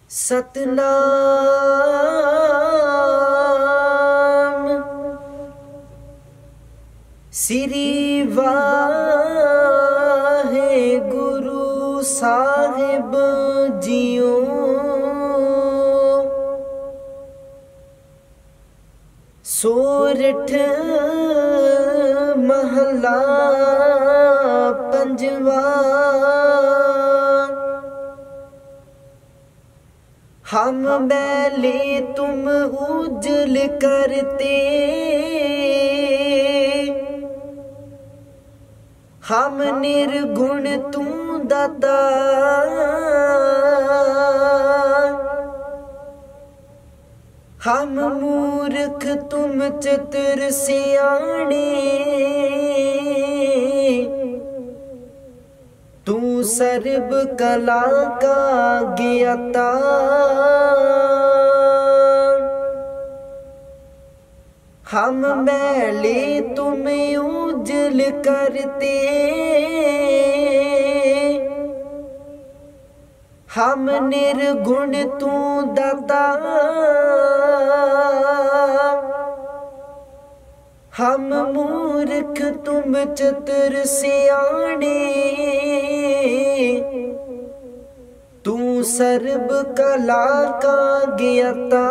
सतनाम श्री वाहेगुरु साहिब जियो। सोरठ महला पंजवा। हम मैले तुम उजल करते, हम निर्गुण तू दाता। हम मूर्ख तुम चतुर सियाणे, तू सर्ब कला का ज्ञाता। हम मैले तुम उजल करते, हम निर्गुण तू दाता। हम मूर्ख तुम चतुर सियाणे, तू सर्ब कला का ज्ञाता।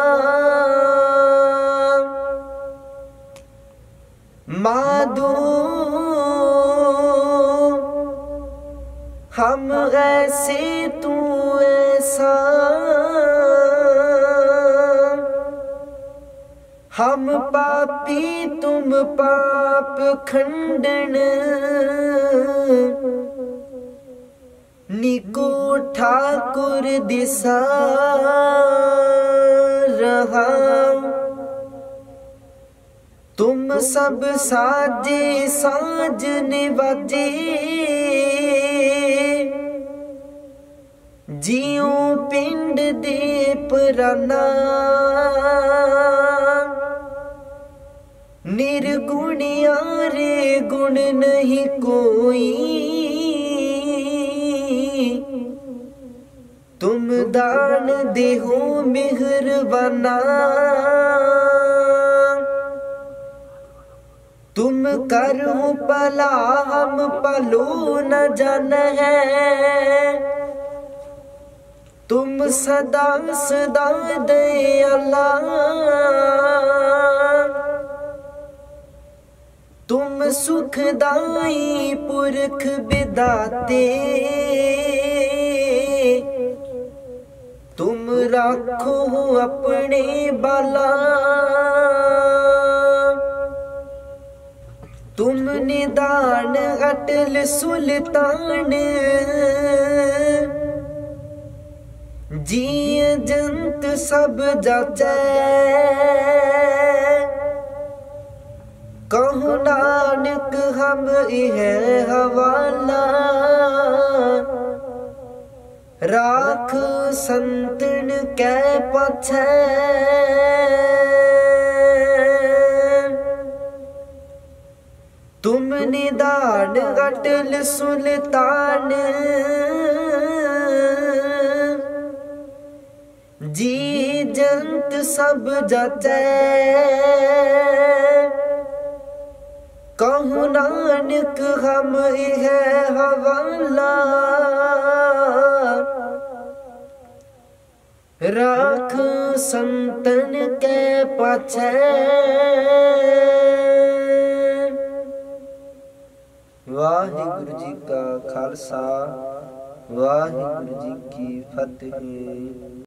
माधो हम ऐसे तू ऐसा, हम पापी तुम पाप खंडन। निको ठाकुर दिसा रहा, तुम सब साजे साज निवाजे। जियो पिंड दे पुराना, निर्गुणिया रे गुण नहीं कोई। तुम दान देहो मेहरबाना, तुम करो भला हम भलो न जान है। तुम सदा सदा दयाला, तुम सुखदाई पुरख विदाते। तुम राखो अपने बाला, तुम निदान अटल सुल्तान। जीव जंत सब जाचै, कहु नानक हम इह हवाला। राख संतन कै पाछै, तुम निदान अटल सुल्तान। जी जंत सब जाचै, कहु नानक हम इह हवाला। राख संतन के पाछै। वाहिगुरु जी का खालसा, वाहिगुरु जी की फतेह।